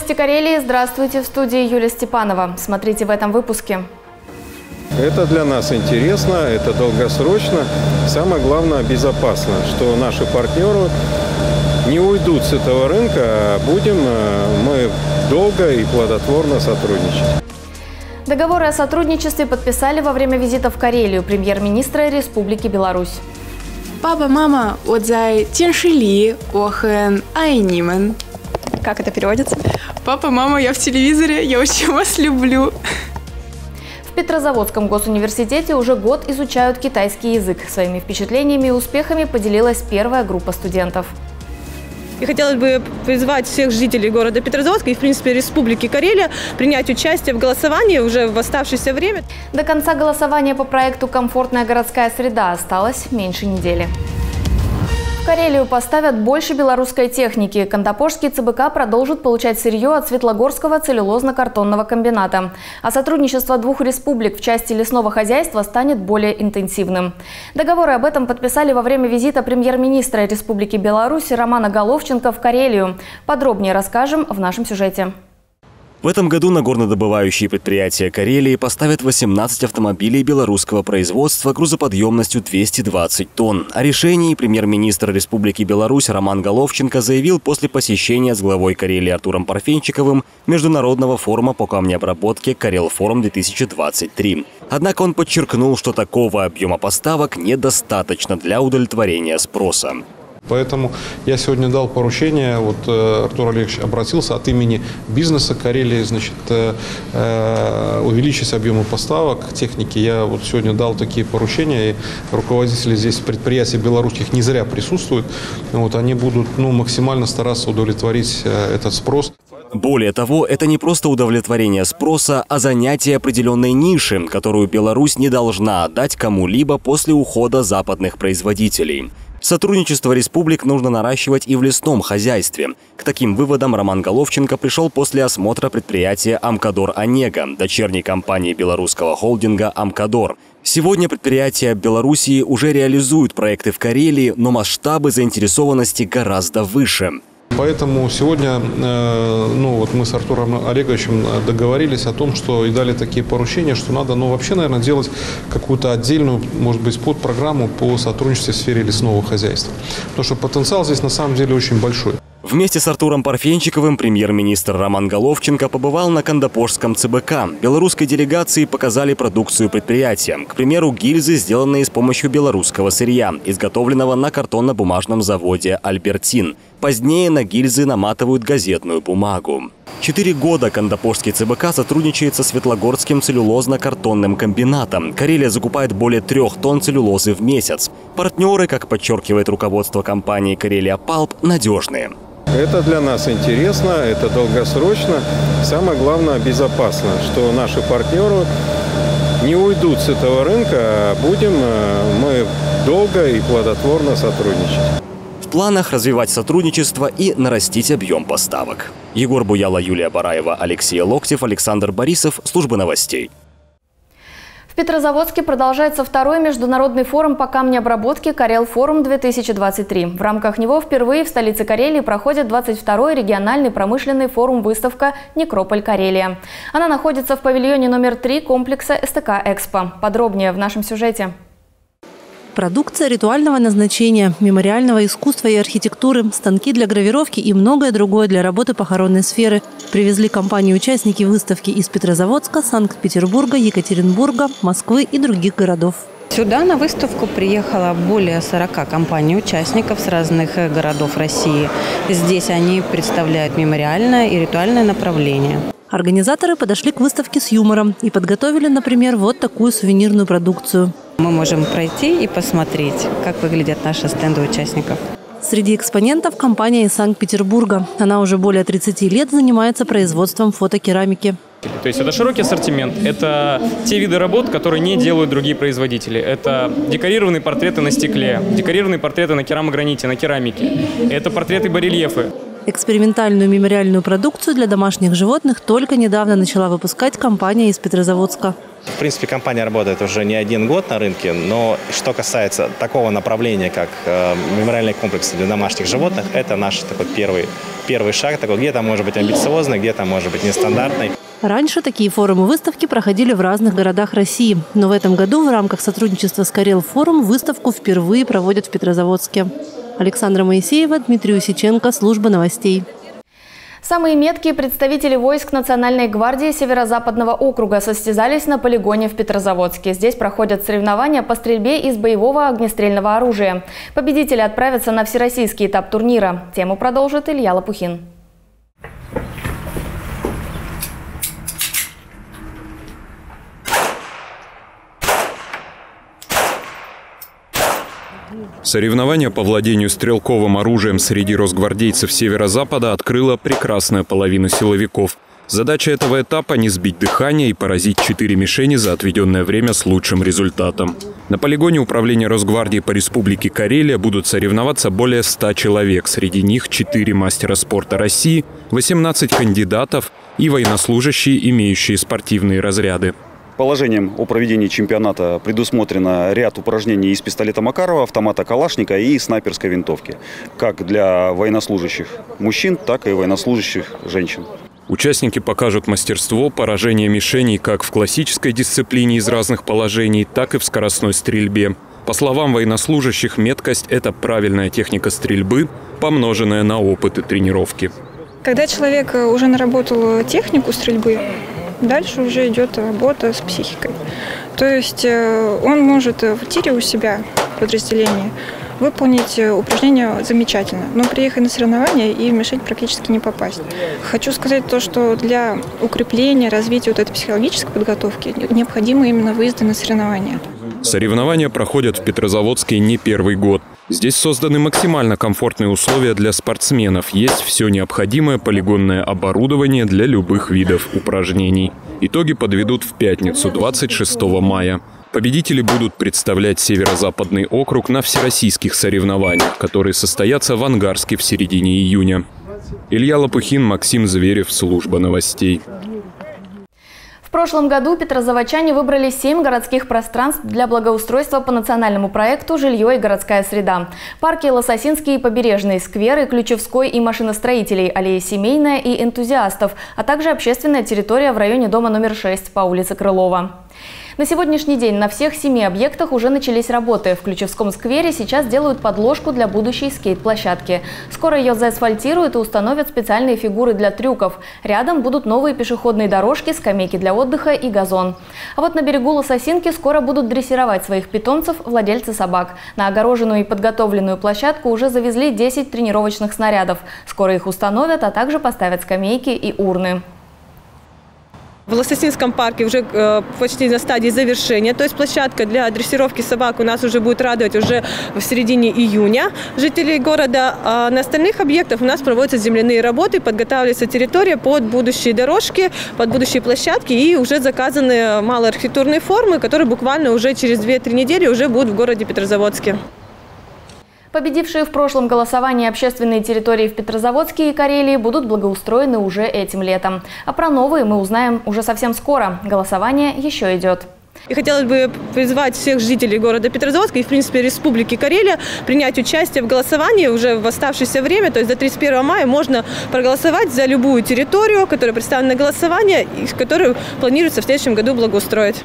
Новости Карелии. Здравствуйте, в студии Юлия Степанова. Смотрите в этом выпуске. Это для нас интересно, это долгосрочно. Самое главное, безопасно, что наши партнеры не уйдут с этого рынка, а будем мы долго и плодотворно сотрудничать. Договоры о сотрудничестве подписали во время визита в Карелию премьер-министра Республики Беларусь. Папа, мама, отзай теншили, охен айнимен. Как это переводится? Папа, мама, я в телевизоре, я очень вас люблю. В Петрозаводском госуниверситете уже год изучают китайский язык. Своими впечатлениями и успехами поделилась первая группа студентов. И хотелось бы призвать всех жителей города Петрозаводска и, в принципе, Республики Карелия принять участие в голосовании уже в оставшееся время. До конца голосования по проекту «Комфортная городская среда» осталось меньше недели. В Карелию поставят больше белорусской техники. Кантопожский ЦБК продолжит получать сырье от Светлогорского целлюлозно-картонного комбината. А сотрудничество двух республик в части лесного хозяйства станет более интенсивным. Договоры об этом подписали во время визита премьер-министра Республики Беларусь Романа Головченко в Карелию. Подробнее расскажем в нашем сюжете. В этом году на горнодобывающие предприятия Карелии поставят 18 автомобилей белорусского производства грузоподъемностью 220 тонн. О решении премьер-министр Республики Беларусь Роман Головченко заявил после посещения с главой Карелии Артуром Парфенчиковым Международного форума по камнеобработке «Карелфорум-2023». Однако он подчеркнул, что такого объема поставок недостаточно для удовлетворения спроса. Поэтому я сегодня дал поручение, Артур Олегович обратился от имени бизнеса Карелии, увеличить объемы поставок техники. Я сегодня дал такие поручения, и руководители здесь предприятий белорусских не зря присутствуют. Они будут максимально стараться удовлетворить этот спрос. Более того, это не просто удовлетворение спроса, а занятие определенной ниши, которую Беларусь не должна отдать кому-либо после ухода западных производителей. Сотрудничество республик нужно наращивать и в лесном хозяйстве. К таким выводам Роман Головченко пришел после осмотра предприятия «Амкадор Онега», дочерней компании белорусского холдинга «Амкадор». Сегодня предприятия Белоруссии уже реализуют проекты в Карелии, но масштабы заинтересованности гораздо выше. Поэтому сегодня мы с Артуром Олеговичем договорились о том, что и дали такие поручения, что надо вообще, наверное, делать какую-то отдельную, может быть, подпрограмму по сотрудничеству в сфере лесного хозяйства. Потому что потенциал здесь на самом деле очень большой. Вместе с Артуром Парфенчиковым премьер-министр Роман Головченко побывал на Кантопожском ЦБК. Белорусской делегации показали продукцию предприятия. К примеру, гильзы, сделанные с помощью белорусского сырья, изготовленного на картонно-бумажном заводе «Альбертин». Позднее на гильзы наматывают газетную бумагу. 4 года Кантопожский ЦБК сотрудничает со Светлогорским целлюлозно-картонным комбинатом. Карелия закупает более 3 тонн целлюлозы в месяц. Партнеры, как подчеркивает руководство компании «Карелия Палп», надежные. Это для нас интересно, это долгосрочно. Самое главное, безопасно, что наши партнеры не уйдут с этого рынка, а будем мы долго и плодотворно сотрудничать. В планах развивать сотрудничество и нарастить объем поставок. Егор Буяла, Юлия Бараева, Алексей Локтев, Александр Борисов. Служба новостей. В Петрозаводске продолжается второй международный форум по камнеобработке «Карелфорум-2023». В рамках него впервые в столице Карелии проходит 22-й региональный промышленный форум-выставка «Некрополь Карелия». Она находится в павильоне номер 3 комплекса СТК «Экспо». Подробнее в нашем сюжете. Продукция ритуального назначения, мемориального искусства и архитектуры, станки для гравировки и многое другое для работы похоронной сферы привезли компании-участники выставки из Петрозаводска, Санкт-Петербурга, Екатеринбурга, Москвы и других городов. Сюда на выставку приехало более 40 компаний-участников с разных городов России. Здесь они представляют мемориальное и ритуальное направление. Организаторы подошли к выставке с юмором и подготовили, например, вот такую сувенирную продукцию. Мы можем пройти и посмотреть, как выглядят наши стенды участников. Среди экспонентов компания из Санкт-Петербурга. Она уже более 30 лет занимается производством фотокерамики. То есть это широкий ассортимент, это те виды работ, которые не делают другие производители. Это декорированные портреты на стекле, декорированные портреты на керамограните, на керамике. Это портреты-барельефы. Экспериментальную мемориальную продукцию для домашних животных только недавно начала выпускать компания из Петрозаводска. В принципе, компания работает уже не 1 год на рынке, но что касается такого направления, как мемориальные комплексы для домашних животных, это наш такой первый шаг, такой где-то может быть амбициозный, где-то может быть нестандартный. Раньше такие форумы-выставки проходили в разных городах России. Но в этом году в рамках сотрудничества с Карел Форум выставку впервые проводят в Петрозаводске. Александра Моисеева, Дмитрий Усиченко, служба новостей. Самые меткие представители войск Национальной гвардии Северо-Западного округа состязались на полигоне в Петрозаводске. Здесь проходят соревнования по стрельбе из боевого огнестрельного оружия. Победители отправятся на всероссийский этап турнира. Тему продолжит Илья Лопухин. Соревнование по владению стрелковым оружием среди росгвардейцев Северо-Запада открыла прекрасная половина силовиков. Задача этого этапа – не сбить дыхание и поразить 4 мишени за отведенное время с лучшим результатом. На полигоне управления Росгвардии по Республике Карелия будут соревноваться более 100 человек. Среди них 4 мастера спорта России, 18 кандидатов и военнослужащие, имеющие спортивные разряды. Положением о проведении чемпионата предусмотрено ряд упражнений из пистолета Макарова, автомата Калашника и снайперской винтовки. Как для военнослужащих мужчин, так и военнослужащих женщин. Участники покажут мастерство поражения мишеней как в классической дисциплине из разных положений, так и в скоростной стрельбе. По словам военнослужащих, меткость – это правильная техника стрельбы, помноженная на опыт и тренировки. Когда человек уже наработал технику стрельбы, дальше уже идет работа с психикой. То есть он может в тире у себя в подразделении выполнить упражнения замечательно, но приехать на соревнования и в мишень практически не попасть. Хочу сказать то, что для укрепления, развития вот этой психологической подготовки необходимы именно выезды на соревнования. Соревнования проходят в Петрозаводске не первый год. Здесь созданы максимально комфортные условия для спортсменов. Есть все необходимое полигонное оборудование для любых видов упражнений. Итоги подведут в пятницу, 26 мая. Победители будут представлять Северо-Западный округ на всероссийских соревнованиях, которые состоятся в Ангарске в середине июня. Илья Лопухин, Максим Зверев, служба новостей. В прошлом году петрозаводчане выбрали 7 городских пространств для благоустройства по национальному проекту «Жилье и городская среда». Парки Лососинский и Побережный, скверы Ключевской и машиностроителей, аллея Семейная и энтузиастов, а также общественная территория в районе дома номер 6 по улице Крылова. На сегодняшний день на всех 7 объектах уже начались работы. В Ключевском сквере сейчас делают подложку для будущей скейт-площадки. Скоро ее заасфальтируют и установят специальные фигуры для трюков. Рядом будут новые пешеходные дорожки, скамейки для отдыха и газон. А вот на берегу Лососинки скоро будут дрессировать своих питомцев владельцы собак. На огороженную и подготовленную площадку уже завезли 10 тренировочных снарядов. Скоро их установят, а также поставят скамейки и урны. В Лососинском парке уже почти на стадии завершения, то есть площадка для дрессировки собак у нас уже будет радовать уже в середине июня жителей города. А на остальных объектах у нас проводятся земляные работы, подготавливается территория под будущие дорожки, под будущие площадки и уже заказаны малые архитектурные формы, которые буквально уже через 2-3 недели уже будут в городе Петрозаводске. Победившие в прошлом голосовании общественные территории в Петрозаводске и Карелии будут благоустроены уже этим летом. А про новые мы узнаем уже совсем скоро. Голосование еще идет. И хотелось бы призвать всех жителей города Петрозаводска и, в принципе, Республики Карелия принять участие в голосовании уже в оставшееся время, то есть до 31 мая можно проголосовать за любую территорию, которая представлена на голосование и которую планируется в следующем году благоустроить.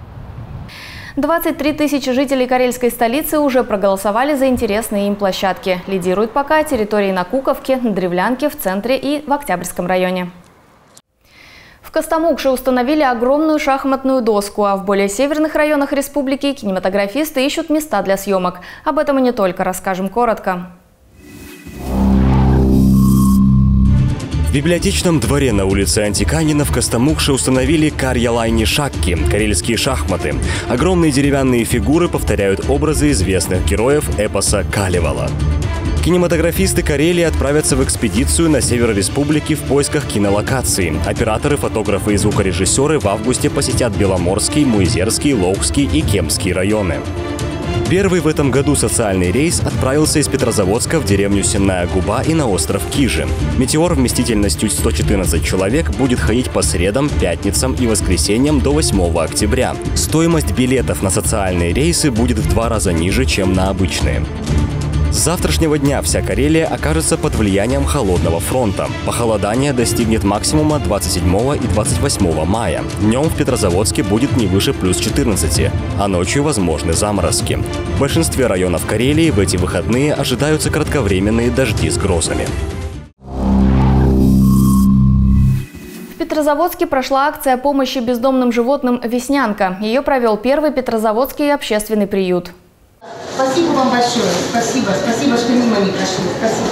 23 тысячи жителей карельской столицы уже проголосовали за интересные им площадки. Лидируют пока территории на Куковке, на Древлянке, в центре и в Октябрьском районе. В Костомукше установили огромную шахматную доску, а в более северных районах республики кинематографисты ищут места для съемок. Об этом и не только, расскажем коротко. В библиотечном дворе на улице Антиканина в Костомукше установили карьялайни шакки – карельские шахматы. Огромные деревянные фигуры повторяют образы известных героев эпоса Калевала. Кинематографисты Карелии отправятся в экспедицию на север республики в поисках кинолокаций. Операторы, фотографы и звукорежиссеры в августе посетят Беломорский, Муизерский, Лоукский и Кемский районы. Первый в этом году социальный рейс отправился из Петрозаводска в деревню Сенная Губа и на остров Кижи. «Метеор» вместительностью 114 человек будет ходить по средам, пятницам и воскресеньям до 8 октября. Стоимость билетов на социальные рейсы будет в 2 раза ниже, чем на обычные. С завтрашнего дня вся Карелия окажется под влиянием холодного фронта. Похолодание достигнет максимума 27 и 28 мая. Днем в Петрозаводске будет не выше плюс 14, а ночью возможны заморозки. В большинстве районов Карелии в эти выходные ожидаются кратковременные дожди с грозами. В Петрозаводске прошла акция помощи бездомным животным «Веснянка». Ее провел первый Петрозаводский общественный приют. Спасибо вам большое. Спасибо, что мимо не прошли. Спасибо.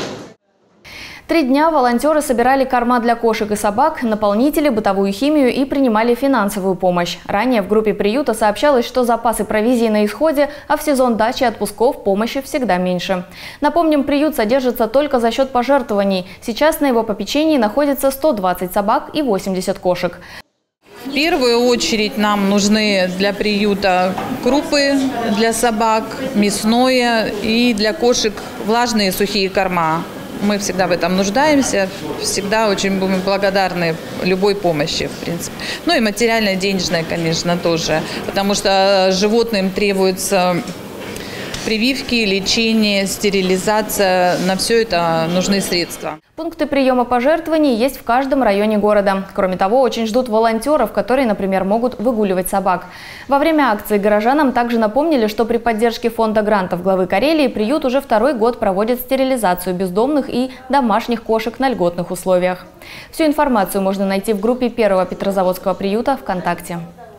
3 дня волонтеры собирали корма для кошек и собак, наполнители, бытовую химию и принимали финансовую помощь. Ранее в группе приюта сообщалось, что запасы провизии на исходе, а в сезон дачи отпусков помощи всегда меньше. Напомним, приют содержится только за счет пожертвований. Сейчас на его попечении находится 120 собак и 80 кошек. В первую очередь нам нужны для приюта крупы для собак, мясное и для кошек влажные сухие корма. Мы всегда в этом нуждаемся, всегда очень будем благодарны любой помощи, в принципе. Ну и материальная, денежная, конечно, тоже, потому что животным требуется прививки, лечение, стерилизация. На все это нужны средства. Пункты приема пожертвований есть в каждом районе города. Кроме того, очень ждут волонтеров, которые, например, могут выгуливать собак. Во время акции горожанам также напомнили, что при поддержке фонда грантов главы Карелии приют уже 2-й год проводит стерилизацию бездомных и домашних кошек на льготных условиях. Всю информацию можно найти в группе первого Петрозаводского приюта ВКонтакте.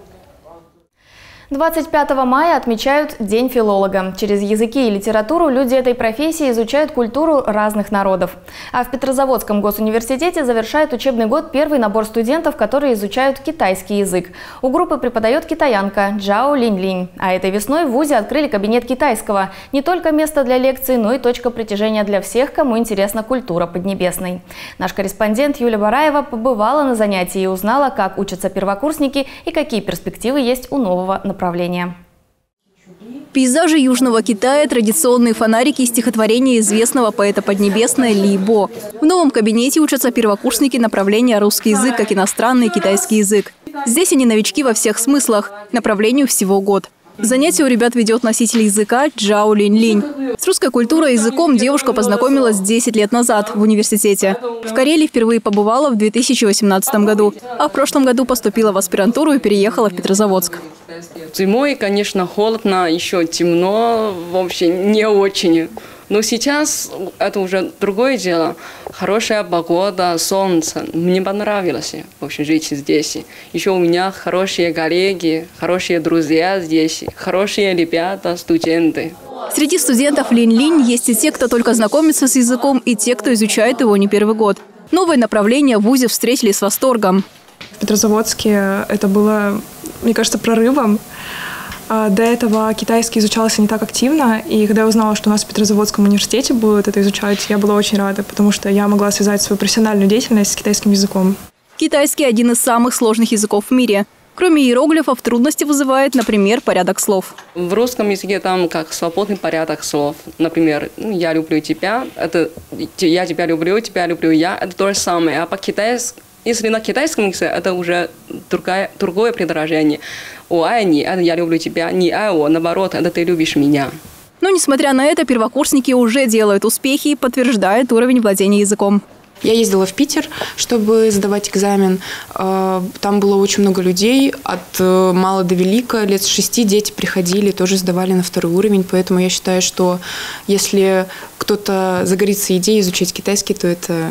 25 мая отмечают День филолога. Через языки и литературу люди этой профессии изучают культуру разных народов. А в Петрозаводском госуниверситете завершает учебный год первый набор студентов, которые изучают китайский язык. У группы преподает китаянка Джао Линь-Линь. А этой весной в вузе открыли кабинет китайского. Не только место для лекций, но и точка притяжения для всех, кому интересна культура Поднебесной. Наш корреспондент Юлия Бараева побывала на занятии и узнала, как учатся первокурсники и какие перспективы есть у нового направления. Пейзажи Южного Китая, традиционные фонарики и стихотворения известного поэта Поднебесной Ли Бо. В новом кабинете учатся первокурсники направления русский язык как иностранный китайский язык. Здесь они новички во всех смыслах. Направлению всего год. Занятия у ребят ведет носитель языка Джао Линь-Линь. С русской культурой и языком девушка познакомилась 10 лет назад в университете. В Карелии впервые побывала в 2018 году, а в прошлом году поступила в аспирантуру и переехала в Петрозаводск. Зимой, конечно, холодно, еще темно, вообще не очень. Но сейчас это уже другое дело. Хорошая погода, солнце. Мне понравилось, в общем, жить здесь. Еще у меня хорошие коллеги, хорошие друзья здесь, хорошие ребята, студенты. Среди студентов Линь-Линь есть и те, кто только знакомится с языком, и те, кто изучает его не первый год. Новые направления в вузе встретили с восторгом. В Петрозаводске это было, мне кажется, прорывом. До этого китайский изучался не так активно, и когда я узнала, что у нас в Петрозаводском университете будут это изучать, я была очень рада, потому что я могла связать свою профессиональную деятельность с китайским языком. Китайский – один из самых сложных языков в мире. Кроме иероглифов, трудности вызывает, например, порядок слов. В русском языке там как свободный порядок слов. Например, «я люблю тебя», это «я тебя люблю я», это то же самое. А по-китайски, если на китайском языке, это уже другое предложение. «Ай-ни» – это «я люблю тебя», «не ай-о», наоборот, это «ты любишь меня». Но, несмотря на это, первокурсники уже делают успехи и подтверждают уровень владения языком. Я ездила в Питер, чтобы сдавать экзамен. Там было очень много людей, от мала до велика, лет с 6 дети приходили, тоже сдавали на 2-й уровень. Поэтому я считаю, что если кто-то загорится идеей изучать китайский, то это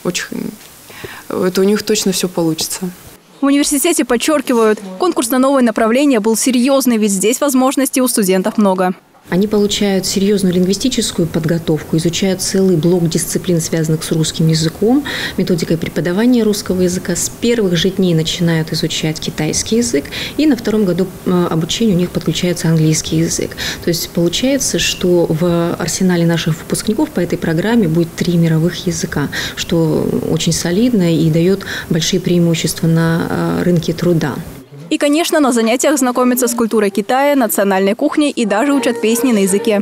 у них точно все получится. В университете подчеркивают, конкурс на новое направление был серьезный, ведь здесь возможностей у студентов много. Они получают серьезную лингвистическую подготовку, изучают целый блок дисциплин, связанных с русским языком, методикой преподавания русского языка. С первых же дней начинают изучать китайский язык, и на 2-м году обучения у них подключается английский язык. То есть получается, что в арсенале наших выпускников по этой программе будет 3 мировых языка, что очень солидно и дает большие преимущества на рынке труда. И, конечно, на занятиях знакомятся с культурой Китая, национальной кухней и даже учат песни на языке.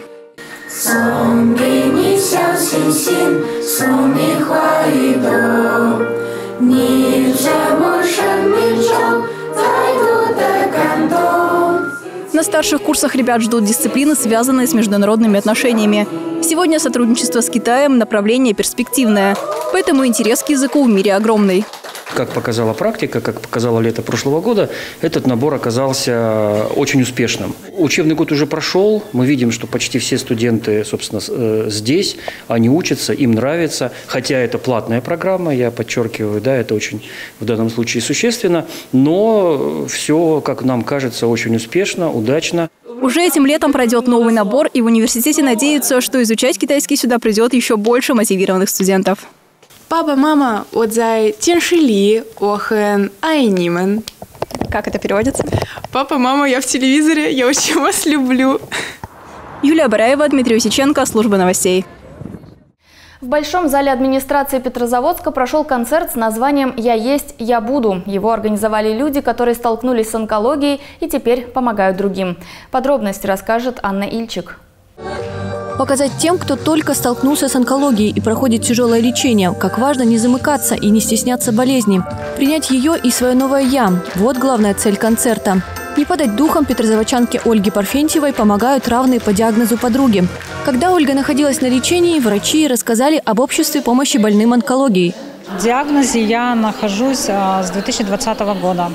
На старших курсах ребят ждут дисциплины, связанные с международными отношениями. Сегодня сотрудничество с Китаем – направление перспективное, поэтому интерес к языку в мире огромный. Как показала практика, как показало лето прошлого года, этот набор оказался очень успешным. Учебный год уже прошел, мы видим, что почти все студенты, собственно, здесь, они учатся, им нравится, хотя это платная программа, я подчеркиваю, да, это очень в данном случае существенно, но все, как нам кажется, очень успешно, удачно. Уже этим летом пройдет новый набор, и в университете надеются, что изучать китайский сюда придет еще больше мотивированных студентов. Папа, мама, вот за теншили, охен, айнимен. Как это переводится? Папа, мама, я в телевизоре, я очень вас люблю. Юлия Бараева, Дмитрий Усиченко, служба новостей. В Большом зале администрации Петрозаводска прошел концерт с названием «Я есть, я буду». Его организовали люди, которые столкнулись с онкологией и теперь помогают другим. Подробности расскажет Анна Ильчик. Показать тем, кто только столкнулся с онкологией и проходит тяжелое лечение, как важно не замыкаться и не стесняться болезни. Принять ее и свое новое «я» – вот главная цель концерта. Не падать духом петрозаводчанке Ольге Парфентьевой помогают равные по диагнозу подруги. Когда Ольга находилась на лечении, врачи рассказали об обществе помощи больным онкологией. В диагнозе я нахожусь с 2020 года.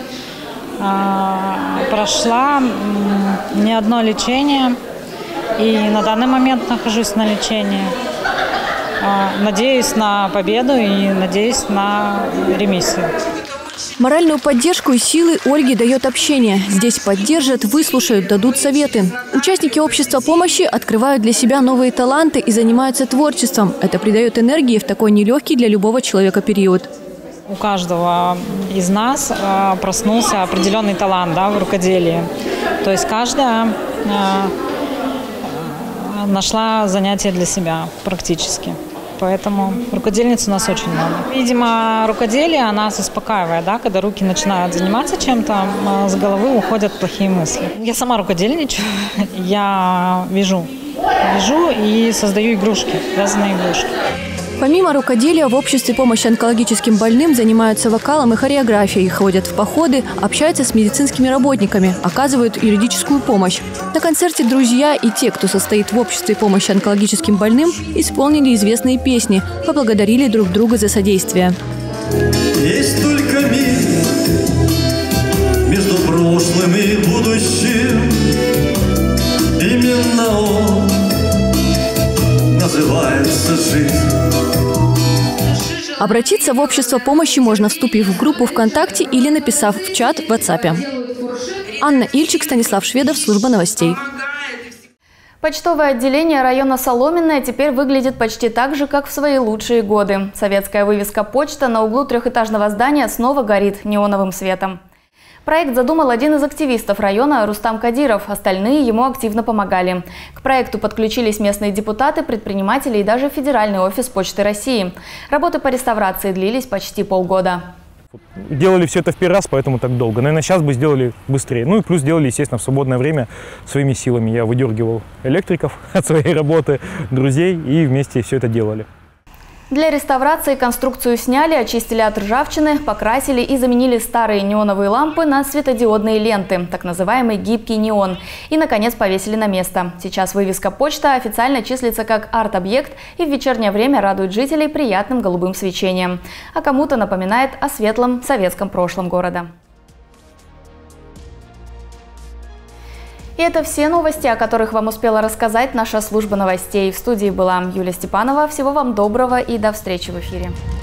Прошла не одно лечение. И на данный момент нахожусь на лечении. Надеюсь на победу и надеюсь на ремиссию. Моральную поддержку и силы Ольге дает общение. Здесь поддержат, выслушают, дадут советы. Участники общества помощи открывают для себя новые таланты и занимаются творчеством. Это придает энергии в такой нелегкий для любого человека период. У каждого из нас проснулся определенный талант, да, в рукоделии. То есть каждая нашла занятие для себя практически. Поэтому рукодельниц у нас очень много. Видимо, рукоделие нас успокаивает, да, когда руки начинают заниматься чем-то, с головы уходят плохие мысли. Я сама рукодельничаю, я вяжу и создаю игрушки, вязаные игрушки. Помимо рукоделия, в обществе помощи онкологическим больным занимаются вокалом и хореографией, ходят в походы, общаются с медицинскими работниками, оказывают юридическую помощь. На концерте друзья и те, кто состоит в обществе помощи онкологическим больным, исполнили известные песни, поблагодарили друг друга за содействие. Есть только мир между прошлым и будущим. Именно он называется жизнь. Обратиться в общество помощи можно, вступив в группу ВКонтакте или написав в чат в WhatsApp. Анна Ильчик, Станислав Шведов, служба новостей. Почтовое отделение района Соломенное теперь выглядит почти так же, как в свои лучшие годы. Советская вывеска «Почта» на углу трехэтажного здания снова горит неоновым светом. Проект задумал один из активистов района Рустам Кадиров, остальные ему активно помогали. К проекту подключились местные депутаты, предприниматели и даже Федеральный офис Почты России. Работы по реставрации длились почти полгода. Делали все это в первый раз, поэтому так долго. Наверное, сейчас бы сделали быстрее. Ну и плюс делали, естественно, в свободное время своими силами. Я выдергивал электриков от своей работы, друзей, и вместе все это делали. Для реставрации конструкцию сняли, очистили от ржавчины, покрасили и заменили старые неоновые лампы на светодиодные ленты, так называемый гибкий неон. И, наконец, повесили на место. Сейчас вывеска «Почта» официально числится как арт-объект и в вечернее время радует жителей приятным голубым свечением. А кому-то напоминает о светлом советском прошлом города. И это все новости, о которых вам успела рассказать наша служба новостей. В студии была Юлия Степанова. Всего вам доброго и до встречи в эфире.